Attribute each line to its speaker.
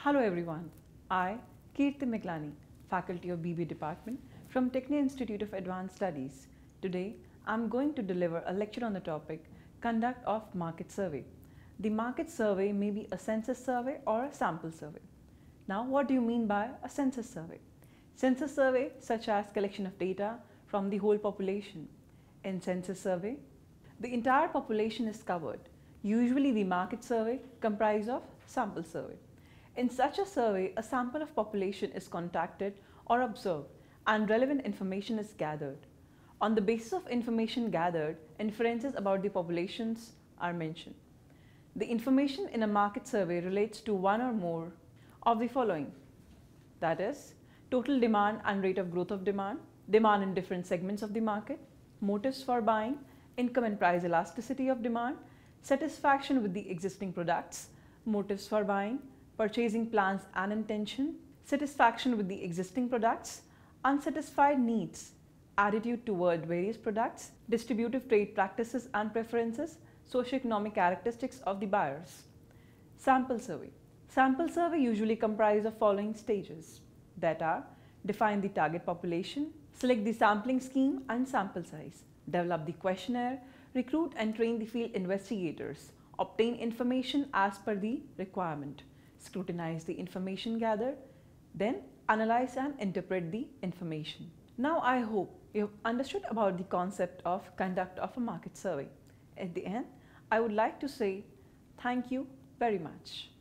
Speaker 1: Hello everyone, I, Kirti Miklani, Faculty of BB Department from Technion Institute of Advanced Studies. Today, I'm going to deliver a lecture on the topic Conduct of Market Survey. The market survey may be a census survey or a sample survey. Now, what do you mean by a census survey? Census survey such as collection of data from the whole population. In census survey, the entire population is covered. Usually the market survey comprises of sample survey. In such a survey, a sample of population is contacted or observed and relevant information is gathered. On the basis of information gathered, inferences about the populations are mentioned. The information in a market survey relates to one or more of the following. That is, total demand and rate of growth of demand, demand in different segments of the market, motives for buying, income and price elasticity of demand, satisfaction with the existing products, motives for buying, purchasing plans and intention, satisfaction with the existing products, unsatisfied needs, attitude toward various products, distributive trade practices and preferences, socioeconomic characteristics of the buyers. Sample survey. Sample survey usually comprises of following stages that are: define the target population, select the sampling scheme and sample size, develop the questionnaire, recruit and train the field investigators, obtain information as per the requirement, scrutinize the information gathered, then analyze and interpret the information. Now I hope you have understood about the concept of conduct of a market survey. At the end, I would like to say thank you very much.